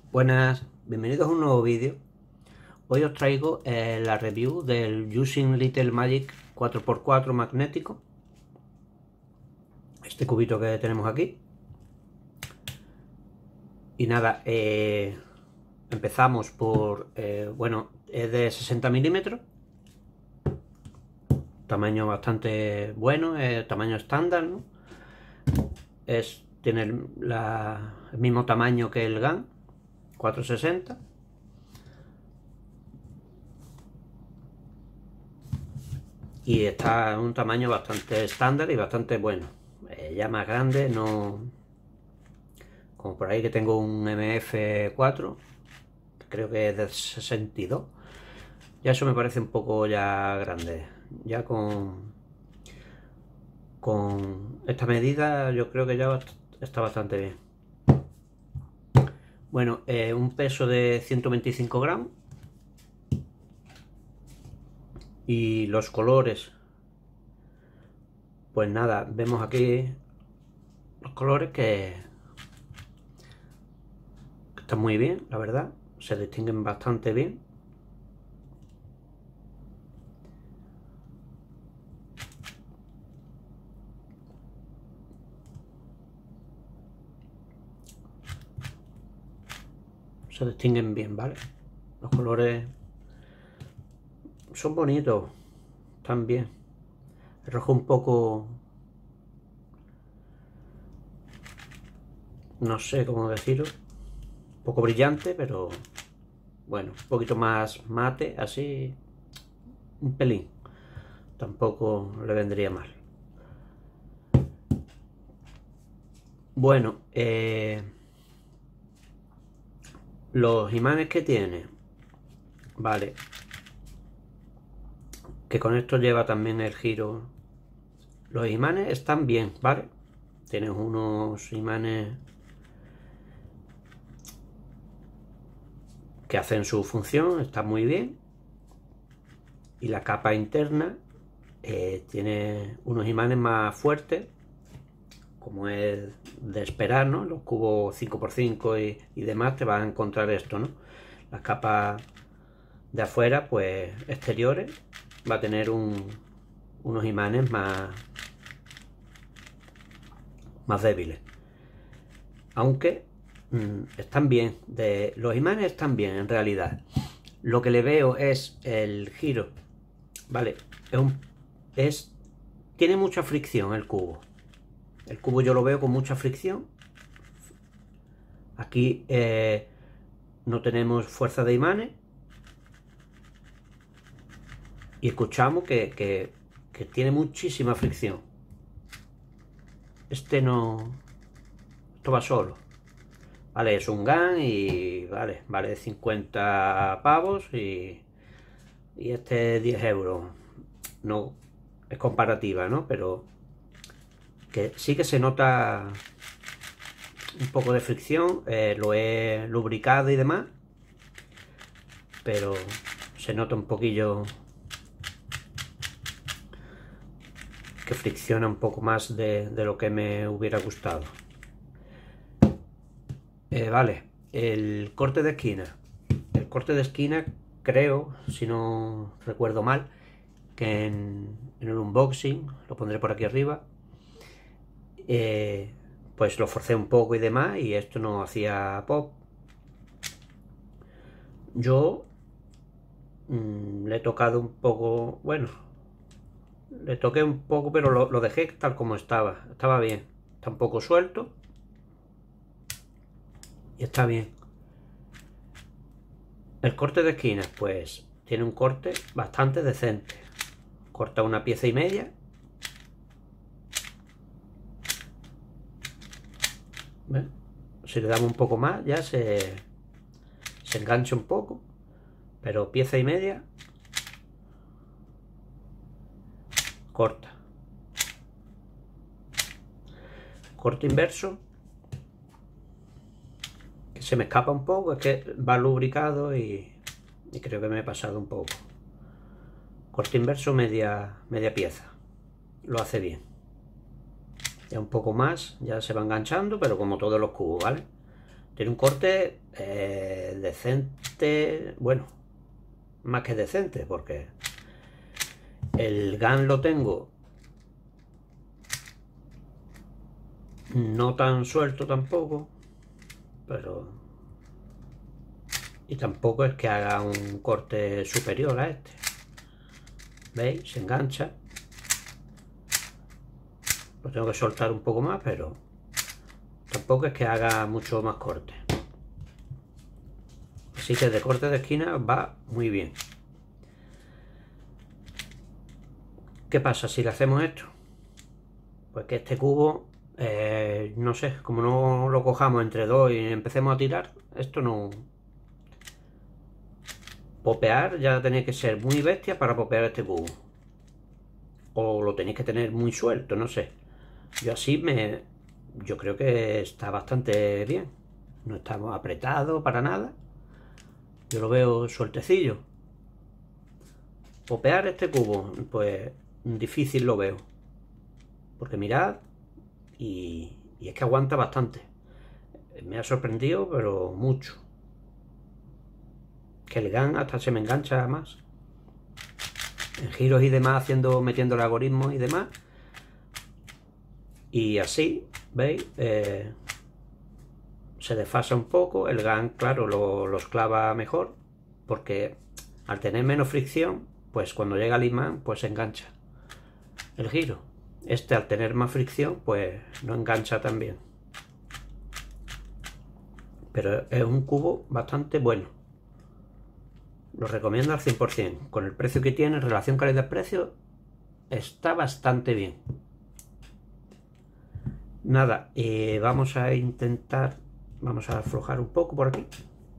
Buenas, bienvenidos a un nuevo vídeo. Hoy os traigo la review del Using Little Magic 4x4 magnético. Este cubito que tenemos aquí. Y nada, empezamos por, bueno, es de 60 milímetros. Tamaño bastante bueno, tamaño estándar, ¿no? Tiene el mismo tamaño que el GAN 460. Y está en un tamaño bastante estándar y bastante bueno. Ya más grande, no como por ahí que tengo un MF4, creo que es de 62. Ya eso me parece un poco ya grande. Ya con esta medida yo creo que ya está bastante bien. Bueno, un peso de 125 gramos. Y los colores, pues nada, vemos aquí los colores que están muy bien, la verdad, se distinguen bastante bien. Se distinguen bien, ¿vale? Los colores son bonitos, están bien. El rojo un poco, no sé cómo decirlo, un poco brillante, pero bueno, un poquito más mate, así, un pelín. Tampoco le vendría mal. Bueno, los imanes que tiene, vale, que con esto lleva también el giro. Los imanes están bien, ¿vale? Tienes unos imanes que hacen su función, está muy bien. Y la capa interna tiene unos imanes más fuertes, como es de esperar, ¿no? Los cubos 5x5 y demás te van a encontrar esto, ¿no? Las capas de afuera, pues exteriores, va a tener unos imanes más débiles. Aunque están bien, los imanes están bien en realidad. Lo que le veo es el giro, ¿vale? Tiene mucha fricción el cubo. El cubo yo lo veo con mucha fricción. Aquí no tenemos fuerza de imanes. Y escuchamos que tiene muchísima fricción. Este no... Esto va solo. Vale, es un GAN y vale 50 pavos y este 10 euros. No es comparativa, ¿no? Pero que sí que se nota un poco de fricción. Lo he lubricado y demás, pero se nota un poquillo que fricciona un poco más de lo que me hubiera gustado. Vale, el corte de esquina. El corte de esquina, creo, si no recuerdo mal, que en el unboxing, lo pondré por aquí arriba, pues lo forcé un poco y demás, y esto no hacía pop. Yo le he tocado un poco, bueno, le toqué un poco, pero lo dejé tal como estaba. Estaba bien, está un poco suelto y está bien. El corte de esquinas, pues tiene un corte bastante decente. Corta una pieza y media. ¿Ves? Si le damos un poco más, ya se engancha un poco. Pero pieza y media. Corta. Corte inverso. Que se me escapa un poco, es que va lubricado y creo que me he pasado un poco. Corte inverso, media pieza. Lo hace bien. Ya un poco más, ya se va enganchando, pero como todos los cubos, ¿vale? tiene un corte decente, bueno, más que decente, porque el GAN lo tengo no tan suelto tampoco, pero y tampoco es que haga un corte superior a este. ¿Veis? Se engancha. Lo tengo que soltar un poco más, pero tampoco es que haga mucho más corte. Así que de corte de esquina va muy bien. ¿Qué pasa si le hacemos esto? Pues que este cubo, no sé, como no lo cojamos entre dos y empecemos a tirar, esto no... Popear ya tenéis que ser muy bestia para popear este cubo. O lo tenéis que tener muy suelto, no sé. Yo creo que está bastante bien. No estamos apretados para nada. Yo lo veo sueltecillo. Popear este cubo, pues difícil lo veo. Porque mirad, y es que aguanta bastante. Me ha sorprendido, pero mucho. Que el GAN hasta se me engancha más. En giros y demás, metiendo el algoritmo y demás. Y así, ¿veis? Se desfasa un poco. El GAN, claro, los clava mejor. Porque al tener menos fricción, pues cuando llega el imán, pues se engancha el giro. Este, al tener más fricción, pues no engancha tan bien. Pero es un cubo bastante bueno. Lo recomiendo al 100%. Con el precio que tiene, en relación calidad-precio, está bastante bien. Nada, vamos a intentar... Vamos a aflojar un poco por aquí.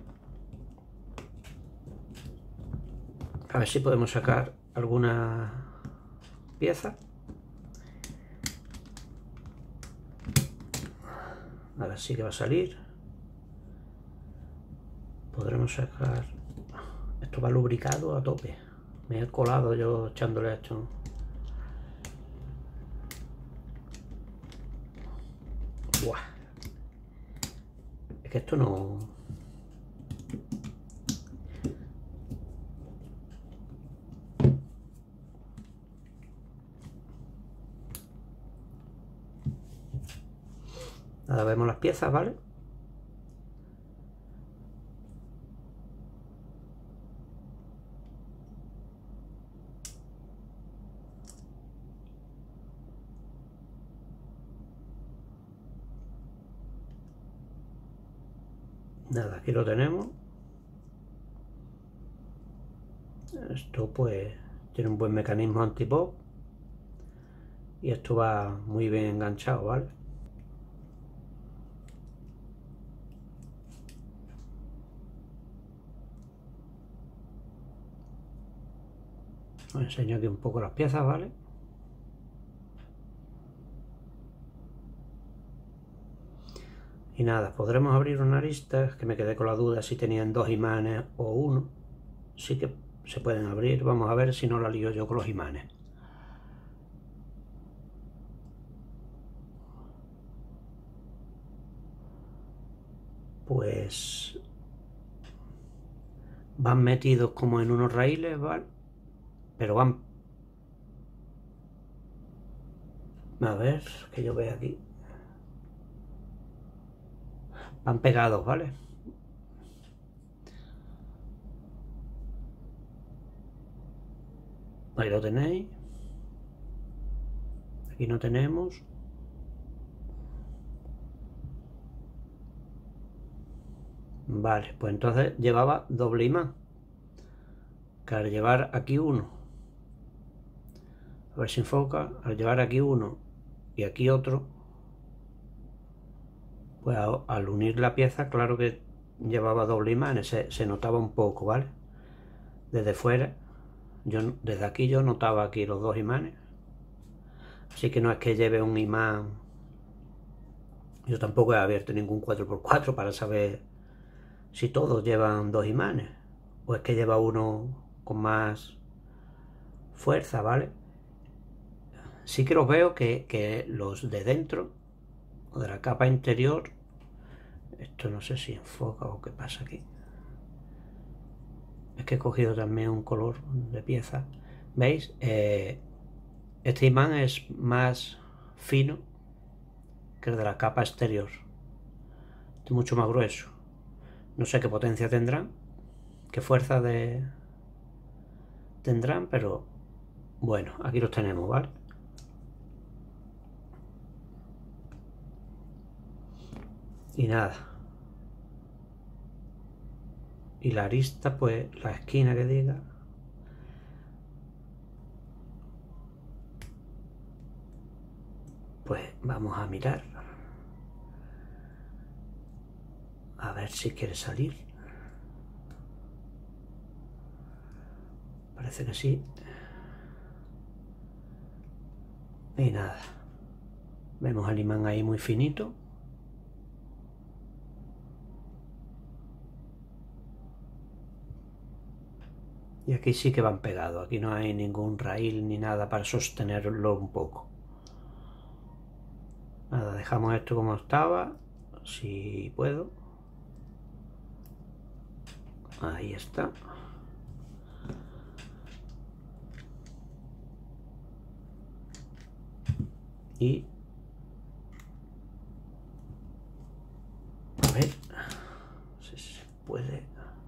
A ver si podemos sacar alguna pieza. Ahora sí que va a salir. Podremos sacar... Esto va lubricado a tope. Me he colado yo echándole esto. Buah. Es que esto no... Nada, vemos las piezas, ¿vale? Nada, aquí lo tenemos. Esto pues tiene un buen mecanismo anti-pop. Y esto va muy bien enganchado, ¿vale? Os enseño aquí un poco las piezas, ¿vale? Y nada, podremos abrir una arista, que me quedé con la duda si tenían dos imanes o uno. Sí que se pueden abrir, vamos a ver si no la lío yo con los imanes. Pues van metidos como en unos raíles, ¿vale? Pero van... A ver, que yo vea aquí. Van pegados, ¿vale? Ahí lo tenéis. Aquí no tenemos. Vale, pues entonces llevaba doble imán. Que al llevar aquí uno, a ver si enfoca, al llevar aquí uno y aquí otro, pues al unir la pieza, claro que llevaba doble imán, se notaba un poco, ¿vale? Desde fuera, desde aquí yo notaba aquí los dos imanes. Así que no es que lleve un imán. Yo tampoco he abierto ningún 4x4 para saber si todos llevan dos imanes o es que lleva uno con más fuerza, ¿vale? Sí que los veo que los de dentro o de la capa interior Esto no sé si enfoca o qué pasa aquí. Es que he cogido también un color de pieza. ¿Veis? Este imán es más fino que el de la capa exterior. Este es mucho más grueso. No sé qué potencia tendrán, qué fuerza tendrán, pero bueno, aquí los tenemos, ¿vale? Y nada. Y la arista, pues la esquina que diga. Pues vamos a mirar. A ver si quiere salir. Parece que sí. Y nada. Vemos el imán ahí muy finito. Y aquí sí que van pegados. Aquí no hay ningún raíl ni nada para sostenerlo un poco. Nada, dejamos esto como estaba. Si puedo. Ahí está. Y a ver si se puede.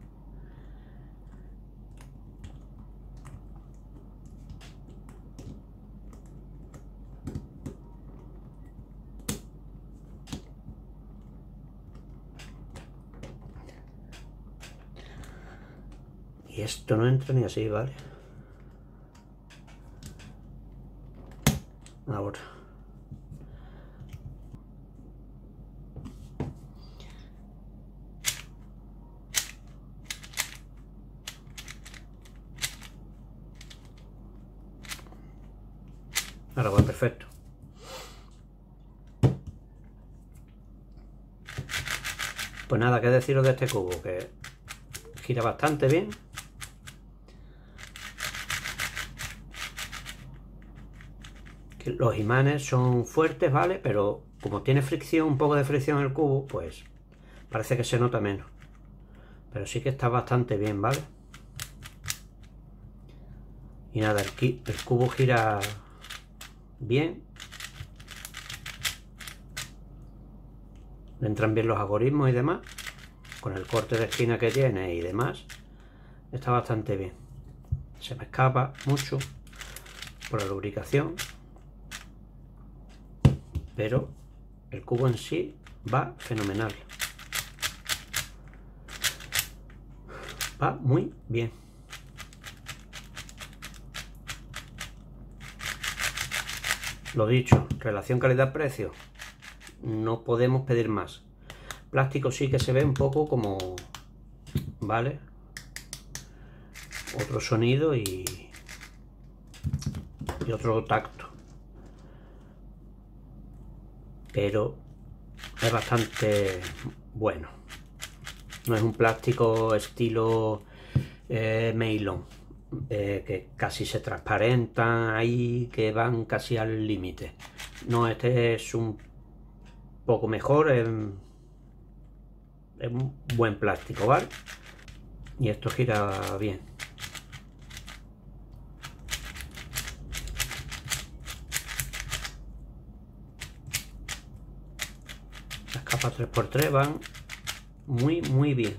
Y esto no entra ni así, ¿vale? Ahora. Ahora va perfecto. Pues nada, qué deciros de este cubo, que gira bastante bien. Que los imanes son fuertes, ¿vale? Pero como tiene fricción, un poco de fricción el cubo, pues parece que se nota menos. Pero sí que está bastante bien, ¿vale? Y nada, el cubo gira bien. Le entran bien los algoritmos y demás. Con el corte de esquina que tiene y demás. Está bastante bien. Se me escapa mucho por la lubricación. Pero el cubo en sí va fenomenal. Va muy bien. Lo dicho, relación calidad-precio. No podemos pedir más. Plástico sí que se ve un poco como, ¿vale? Otro sonido y otro tacto. Pero es bastante bueno. No es un plástico estilo Meilón, que casi se transparentan ahí, que van casi al límite. No, este es un poco mejor, es un buen plástico, ¿vale? Y esto gira bien. Las capas 3×3 van muy bien.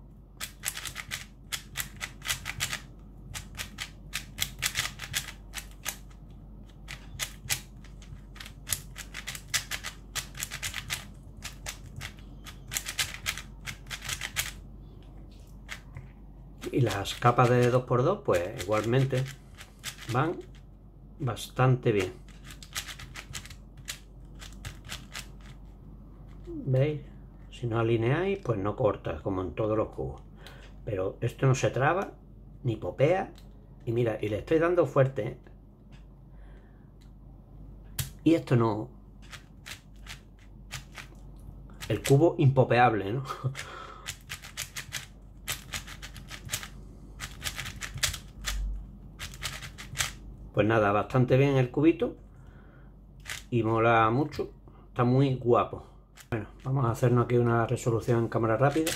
Y las capas de 2×2 pues igualmente van bastante bien. ¿Veis? Si no alineáis pues no corta como en todos los cubos. Pero esto no se traba ni popea. Y mira, y le estoy dando fuerte, ¿eh? Y esto no... El cubo impopeable, ¿no? Pues nada, bastante bien el cubito. Y mola mucho. Está muy guapo. Bueno, vamos a hacernos aquí una resolución en cámara rápida.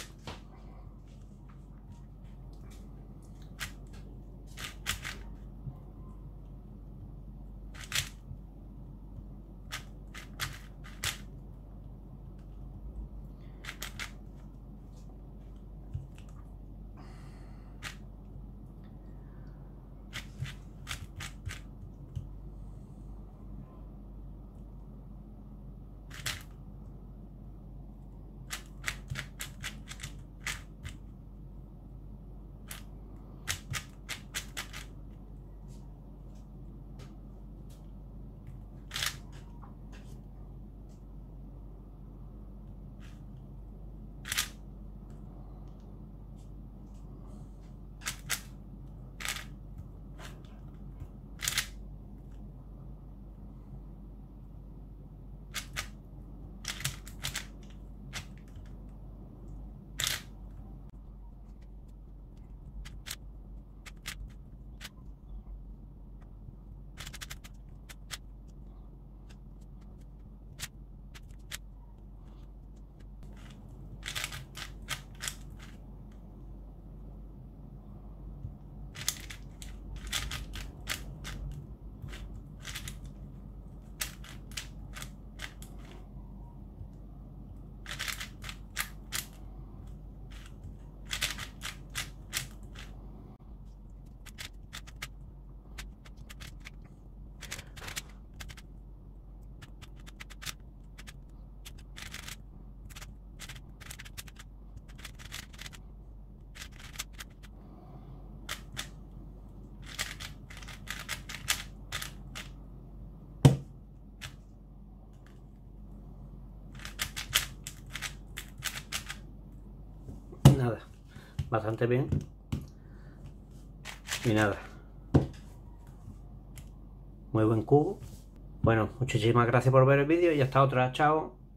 Nada, bastante bien. Y nada, muy buen cubo. Bueno, muchísimas gracias por ver el vídeo y hasta otra. Chao.